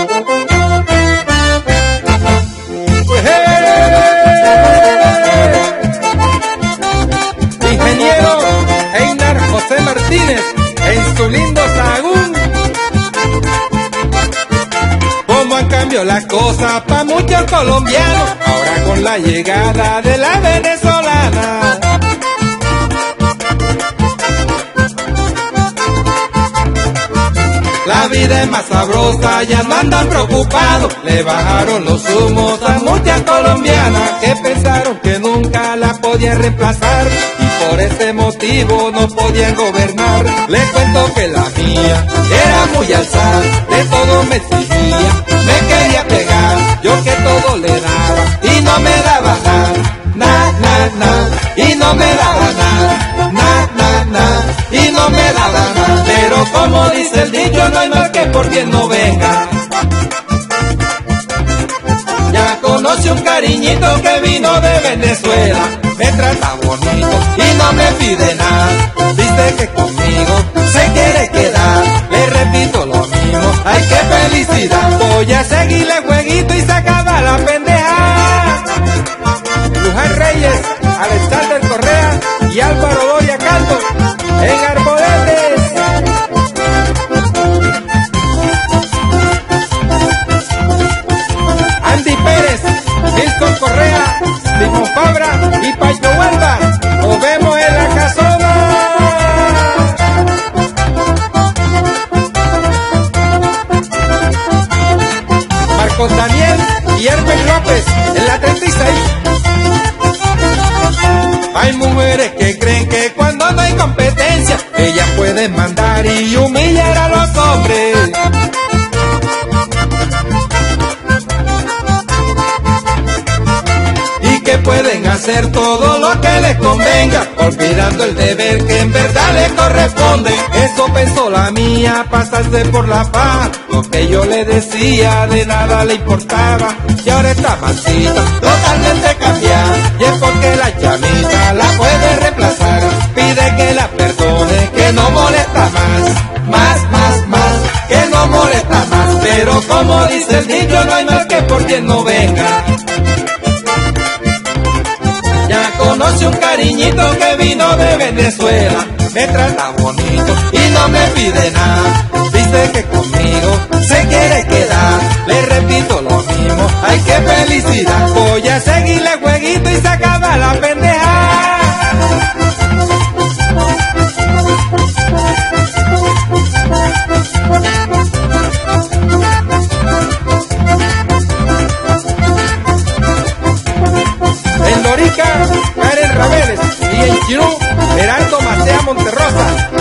Ingeniero Einar José Martínez en su lindo Sahagún. Cómo han cambiado las cosas pa' muchos colombianos, ahora con la llegada de la venezolana. La vida es más sabrosa, ya no andan preocupados, le bajaron los humos a muchas colombianas que pensaron que nunca la podían reemplazar y por ese motivo no podían gobernar. Les cuento que la mía era muy alzada, de todo me exigía, me quería pegar, yo que todo le daba y no me daba nada, y no me daba nada, y no me daba nada. Pero como dice el dicho, no hay mal que por bien no venga. Ya conoce un cariñito que vino de Venezuela, me trata bonito y no me pide nada. Dice que conmigo se quiere quedar, le repito lo mismo, ay qué felicidad. Voy a seguirle jueguito y se acaba la pendeja. Luján Reyes, Alexander Correa y Álvaro Doria Caldo en Arboletes. Andy Pérez, Milton Correa, Primo Fabra y Pacho Huelva. Nos vemos en la casona. Marcos Daniel y Hermes López en la 36. Hay mujeres que creen que cuando no hay competencia ellas pueden mandar y humillar a los hombres. Y que pueden hacer todo lo que les convenga, olvidando el deber que en verdad les corresponde. Eso pensó la mía, pasarse por la paz. Lo que yo le decía de nada le importaba. Y ahora está mansita, totalmente cambiada. Y es porque la chamita la puede reemplazar. Pide que la perdone, que no molesta más, que no molesta más. Pero como dice el dicho, no hay mal que por quien no venga. Ya conoce un cariñito que vino de Venezuela, me trata bonito y no me pide nada. Dice que conmigo se quiere quedar, le repito lo mismo, ay qué felicidad. Voy a seguirle jueguito y se acaba la pendeja. En Lorica, Karen Rabeles y en Chirú, Heraldo Macea Monterrosa.